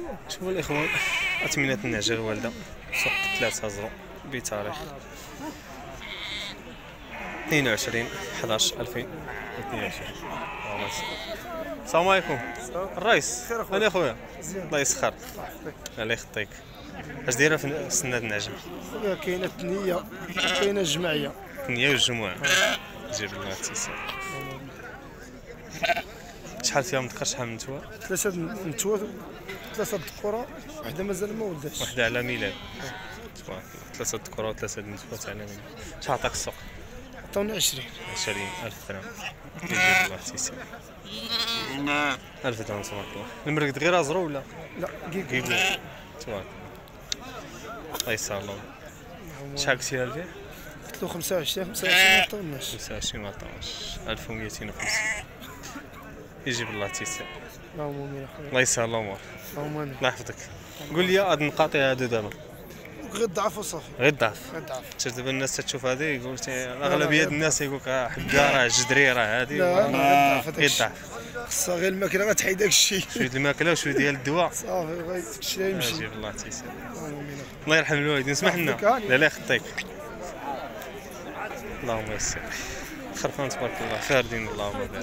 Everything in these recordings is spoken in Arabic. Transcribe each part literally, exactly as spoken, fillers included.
شوفوا الاخوان، اثمنه النعجه الوالده سوق ثلاثة زيرو بتاريخ اثنين وعشرين حداش ألفين واثنين وعشرين. السلام عليكم الرئيس. انا اخويا الله يسخر الله يخطيك. اش دايره في سنه النعجه؟ كاينه الثنيه كاينه الجمعيه. الثنيه والجمعه. جيب الله التيسير. شحال فيها مذكر شحال من نتوى؟ ثلاثه نتوى ثلاثه ذكوره وحده مازال ما ولداتش. وحده على ميلاد. تبارك الله. ثلاثه ذكوره وثلاثه نتوى على ميلاد. شحال عطاك السوق؟ عطاوني عشرين. عشرين ألف درهم. يجيب الله التيسير. ألف درهم تبارك الله. المرقد غير ازرو ولا؟ لا كيكو. تبارك الله. الله يسهل. شحال قلتي لها البيع؟ قلت له خمسة وعشرين خمسة وعشرين ما عطاوناش. خمسة وعشرين ما عطاوش. ألف ومئتين وخمسين. يجيب الله التيسير. اللهم امين اخويا. الله يسهل الامور. اللهم امين. الله يحفظك. قول لي هاد النقاط هادو دابا غير ضعف وصافي. غير ضعف. غير ضعف. شفت دابا الناس تشوف هذه يقول اغلبيه الناس يقول لك حكا راه جدري راه هذه. لا غير ضعف. غير ضعف. خصها غير الماكله غتحيد داك الشيء. شويه الماكله وشويه ديال الدواء صافي بغيت الشيء يمشي. يجيب الله تيسير. اللهم امين. الله يرحم الوالدين. اسمح لنا لا لا يخطيك. اللهم يسر. خرفان تبارك الله فاردين اللهم بارك.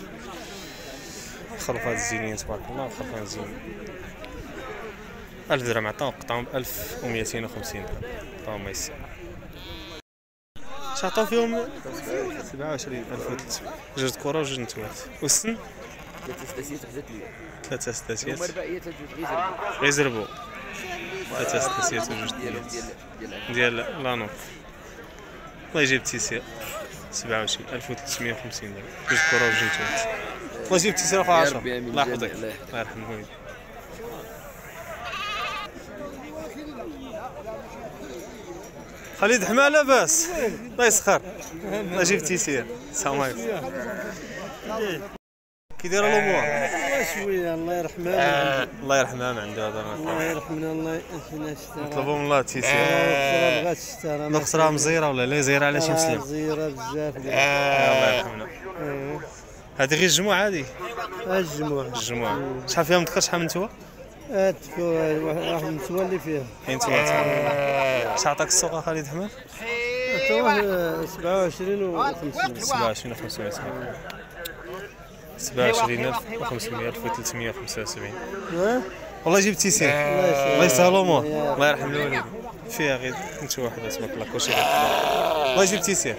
خرفات زينين تبارك الله خرفان زينين. ألف درهم عطاو قطعهم ب ألف ومئتين وخمسين درهم. اللهم يسر. اش عطاو فيهم؟ سبعة وعشرين ألف وثلاثمية. جوج كرة وجوج نتوات. والسن؟ ثلاثة سداسيات وحدة ثنية. ثلاثة سداسيات. هما رباعيات غير زربو. غير زربو. ثلاثة سداسيات وجوج ديال ديال ديال لانوط. الله يجيب التيسير. سبعة وعشرين ألف وثلاثمية وخمسين درهم. جوج كرة وجوج نتوات. الله يجيب التيسير اخو عشرة. الله يحفظك. الله يرحم الوالدين. خالد حما لاباس. الله يسخر. الله يجيب التيسير. السلام عليكم. كي داير الامور؟ شويه الله يرحمها. الله يرحمها من عنده هذا. الله يرحمنا الله يحسن اشترى. نطلبوا من الله التيسير. اخرى بغات تشترى. الاخرى مزيره ولا لا زيره على شي مسلم؟ مزيره بزاف. الله يرحمنا. هذه غير الجمعه هذه؟ الجمعه. الجمعه. شحال فيها مذكر شحال من نتوى؟ هاد واحد النتوى اللي فيها. كاين نتوى. شحال عطاك السوق خالد حماد؟ عطاوه سبعة وعشرين وخمسمية. سبعة وعشرين وخمسمية. سبعة وعشرين ألف وخمسمية ألف وثلاثمية وخمسة وسبعين. والله جبت تيسير. الله يسهل الامور. الله يرحم الوالدين. فيها غير نتوى وحده تبارك الله كلشي. الله يجيب تيسير.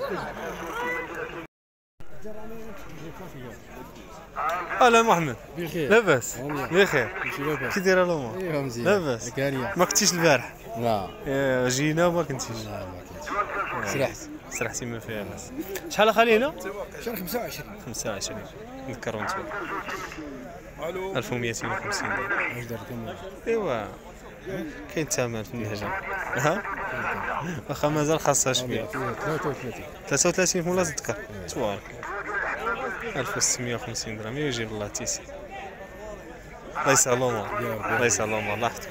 اهلا محمد. بخير. لاباس؟ بخير. كي دايره الامور؟ ايوا مزيان. لاباس؟ ما كنتيش البارح؟ لا. جينا وما كنتيش؟ لا ما كنتش. سرحت. سرحتي ما فيها باس. شحال اخالي هنا؟ شهر خمسة وعشرين. خمسة وعشرين. نذكروا نتوما. ألف ومئتين وخمسين درهم. واش درتم؟ ايوا كاين الثمن في النهجه. ها؟ واخا مازال خاصها شويه. ثلاثة وثلاثين. ثلاثة وثلاثين في ولا تذكر؟ تبارك ألف وستمية وخمسين درهم يجيب الله تيسير. الله يسهل الامور. الله يسهل الامور. الله يحفظك.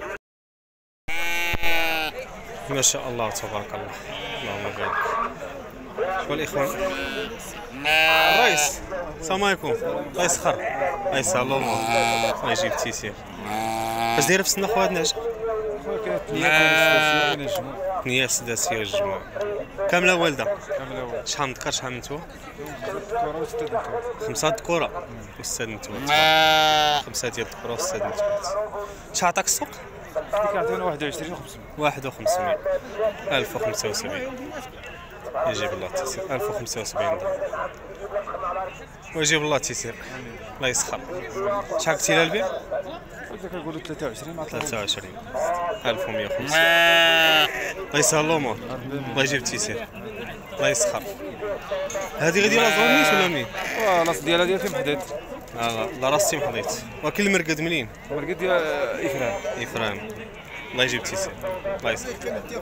ما شاء الله تبارك الله. اللهم بارك. شوفوا الاخوان. الرئيس السلام عليكم. الله يسخر. الله يسهل الامور. الله يجيب التيسير. اش دايره في السنه خويا النعجه؟ ثنية سداسية والجمعة. كاملة والدة؟ كاملة والدة. شحال من ذكر شحال من نتوى؟ خمسة ذكورة وستة نتوات. خمسة ديال الذكورة وستة نتوات. شحال عطاك السوق؟ كيعطينا واحد وعشرين وخمسمية. واحد وخمسمية. ألف وخمسة وسبعين. يجيب الله التيسير. ألف وخمسة وسبعين درهم. ويجيب الله التيسير. الله يسخر. شحال قلتي لها البيع؟ كنت كنقولوا ثلاثة وعشرين مع ثلاثة وعشرين. ألف ومئة وخمسين. الله يسهل الأمور. الله يجيب التيسير. الله يسخر. هذه غادي لا زونيس ولا منين؟ لاص ديالها ديال فين حديت. اه لا راستي محضيت. ولكن المرقد منين؟ المرقد ديال إفران. إفران. الله يجيب التيسير. الله يسخر.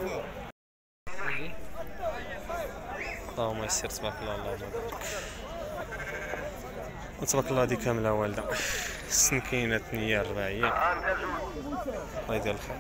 اللهم يسر تبارك الله. اللهم بارك. وتبارك الله هذه كاملة والدة. السن كاينة ثنية رباعية. الله يدير الخير.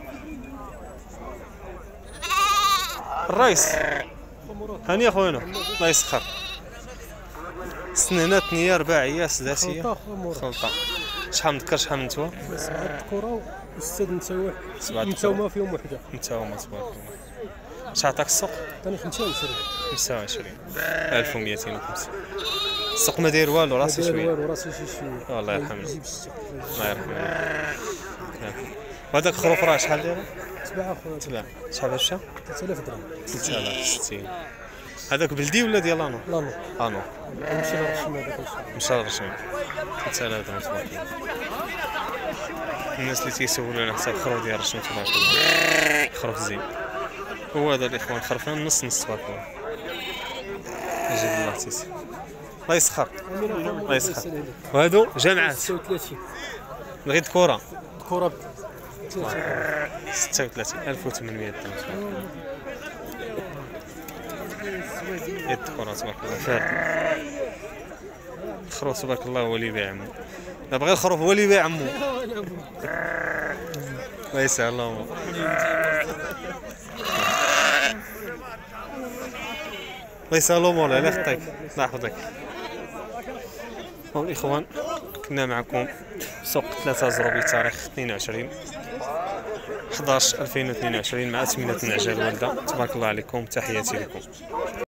الرئيس هاني اخوينا الله يسخر. السن هنا ثنية رباعية سداسية خلطة. شحال مذكر شحال من نتوى؟ سبعة الكرة والستة نتاوع سبعة نتاوما فيهم وحدة. نتاوما تبارك الله. شحال عطاك السوق؟ ثاني خمسة وعشرين. خمسة وعشرين ألف ومئتين وخمسين. السوق ما داير والو راسي ما داير شويه. والو راسي شي شويه. الله يرحمه. يجيب الشتا. الله يرحمه. وهذاك الخروف راه شحال داير؟ سبعة خويا. سبعة. شحال هادشي؟ ثلاثة آلاف درهم. ثلاثة آلاف وستين. هذاك بلدي ولا ديال انو؟ لا نو. انو. نمشي نرشم هذاك الشيء. مشى للرشيم. ثلاثة آلاف درهم تبارك الله. الناس اللي تيسولوا على حساب الخروف ديال الرشيم تبارك الله. خروف زين. هو هذا الاخوان خرفان نص نص تبارك الله. يجيب الله تيسي. الله يسخر. الله يسخر. وهادو جامعات. ستة وثلاثين. بغيت كرة. الكرة ثلاثة. ستة وثلاثين ألف وثمانمائة درهم. يد كرة تبارك الله فارد. الخروف تبارك الله هو اللي يبيع عمو. لا بغى الخروف هو اللي يبيع عمو. الله يسهل اللهم. الله يسهل الامور الله يخطيك الله يحفظك. الاخوان كنا معكم سوق ثلاثة زروبي بتاريخ اثنين وعشرين أحد عشر ألفين واثنين وعشرين مع أثمنة النعجة الوالدة. تبارك الله عليكم، تحياتي لكم.